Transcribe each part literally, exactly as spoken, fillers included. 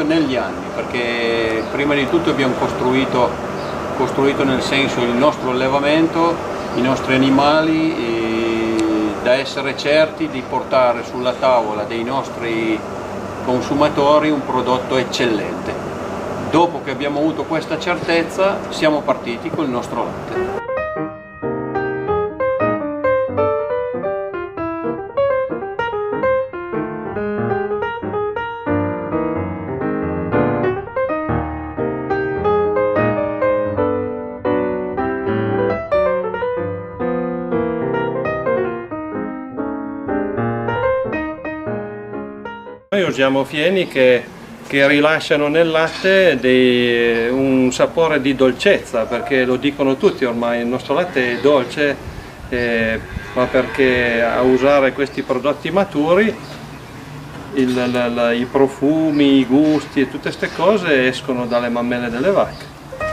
negli anni, perché prima di tutto abbiamo costruito, costruito nel senso il nostro allevamento, i nostri animali, e da essere certi di portare sulla tavola dei nostri consumatori un prodotto eccellente. Dopo che abbiamo avuto questa certezza siamo partiti col nostro latte. Noi usiamo fieni che, che rilasciano nel latte dei, un sapore di dolcezza, perché lo dicono tutti ormai, il nostro latte è dolce, eh, ma perché a usare questi prodotti maturi il, la, la, i profumi, i gusti e tutte queste cose escono dalle mammelle delle vacche.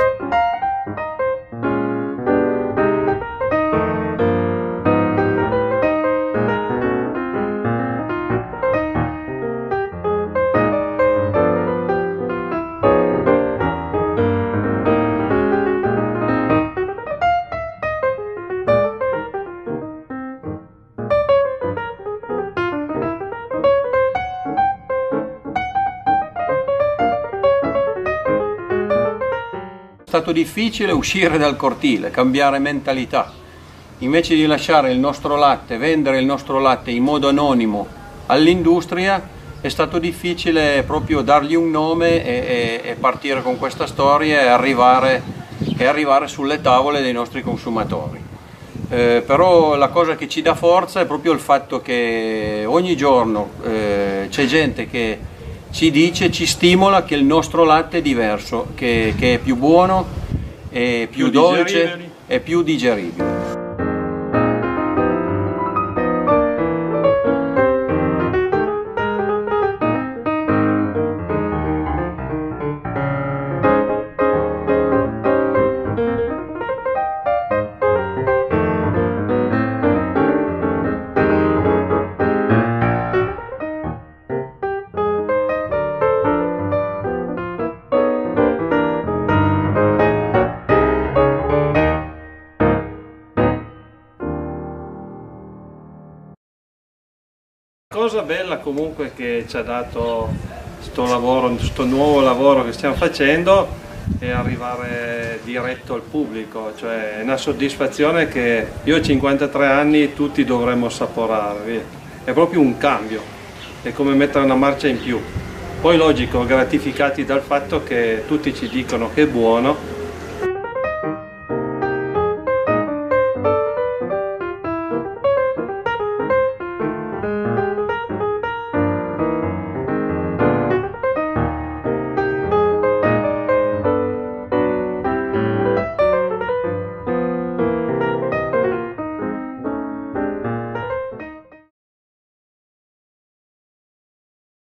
È stato difficile uscire dal cortile, cambiare mentalità. Invece di lasciare il nostro latte, vendere il nostro latte in modo anonimo all'industria, è stato difficile proprio dargli un nome e, e, e partire con questa storia e arrivare, e arrivare sulle tavole dei nostri consumatori. Eh, però la cosa che ci dà forza è proprio il fatto che ogni giorno eh, c'è gente che ci dice, ci stimola che il nostro latte è diverso, che, che è più buono, è più, più dolce e più digeribile. La cosa bella comunque che ci ha dato questo lavoro, questo nuovo lavoro che stiamo facendo, è arrivare diretto al pubblico, cioè è una soddisfazione che io ho cinquantatré anni, tutti dovremmo assaporare, è proprio un cambio, è come mettere una marcia in più. Poi logico, gratificati dal fatto che tutti ci dicono che è buono